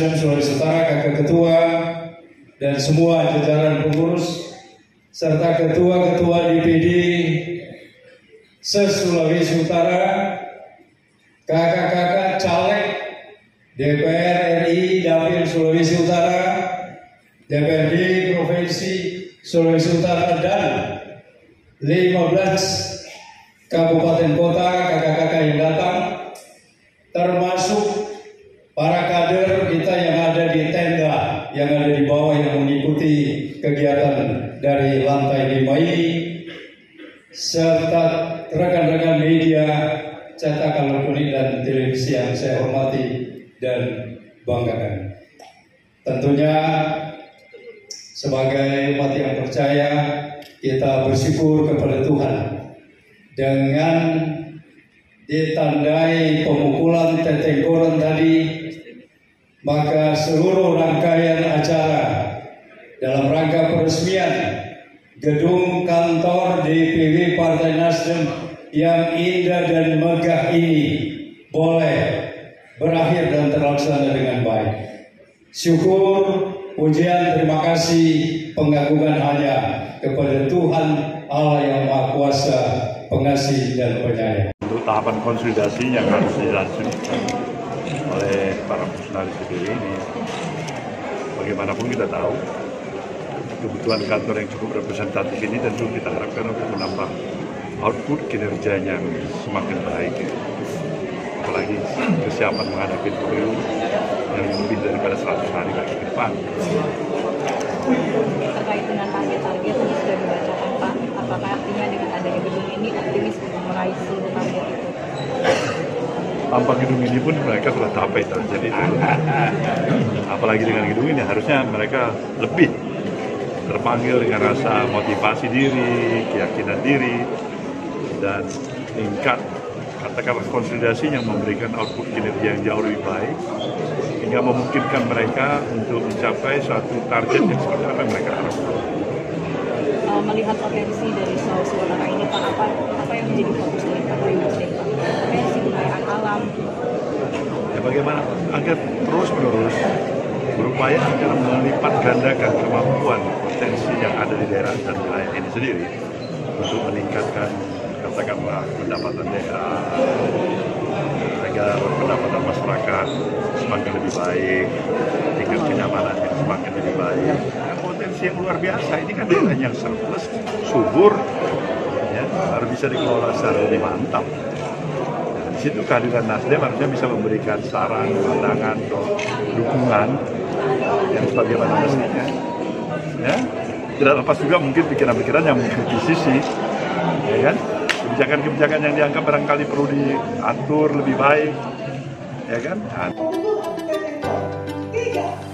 Nasdem Sulawesi Utara, Kakak Ketua, dan semua jajaran pengurus, serta Ketua-Ketua DPD se-Sulawesi Utara, kakak-kakak caleg DPR RI Dapil Sulawesi Utara, DPRD Provinsi Sulawesi Utara, dan 15 kabupaten kota, kakak-kakak yang datang, termasuk para kader kita yang ada di tenda, yang ada di bawah, yang mengikuti kegiatan dari lantai 5 ini, serta rekan-rekan media cetak, elektronik, dan televisi yang saya hormati dan banggakan. Tentunya sebagai umat yang percaya, kita bersyukur kepada Tuhan dengan ditandai pemukulan tetengkoron tadi, maka seluruh rangkaian acara dalam rangka peresmian gedung kantor DPW Partai Nasdem yang indah dan megah ini boleh berakhir dan terlaksana dengan baik. Syukur, pujian, terima kasih, pengagungan hanya kepada Tuhan Allah yang Maha Kuasa, pengasih dan penyayang. Untuk tahapan konsolidasi yang harus dilanjutkan oleh para fungsionaris DPW ini, bagaimanapun kita tahu kebutuhan kantor yang cukup representatif ini tentu kita harapkan untuk menambah output kinerja yang semakin baik, apalagi kesiapan menghadapi pemilu yang lebih daripada 100 hari ke depan. Terkait dengan target-target yang sudah dibacakan Pak, apakah artinya dengan adanya gedung ini optimis untuk meraih seluruh target itu? Tanpa gedung ini pun mereka sudah capai target itu. Apalagi dengan gedung ini harusnya mereka lebih terpanggil dengan rasa motivasi diri, keyakinan diri, dan tingkat katakanlah konsolidasi yang memberikan output kinerja yang jauh lebih baik, hingga memungkinkan mereka untuk mencapai suatu target yang seperti apa yang mereka harapkan. Melihat potensi dari Sulawesi Utara ini Pak, apa yang menjadi fokus dari Partai Nasdem Pak? Potensi kekayaan alam. Ya, bagaimana agar terus-menerus berupaya agar melipat gandakan kemampuan potensi yang ada di daerah dan wilayah ini sendiri untuk meningkatkan katakanlah pendapatan daerah agar pendapatan masyarakat semakin lebih baik, tingkat kenyamanan yang semakin lebih baik. Potensi yang luar biasa ini kan daerah yang surplus, subur, ya, harus bisa dikelola secara lebih mantap. Di situ kehadiran Nasdem harusnya bisa memberikan saran, pandangan, dukungan yang sebagaimana mestinya. Ya, tidak lepas juga mungkin pikiran-pikiran yang mengkritisi, ya kan? Kebijakan-kebijakan yang dianggap barangkali perlu diatur lebih baik, ya kan?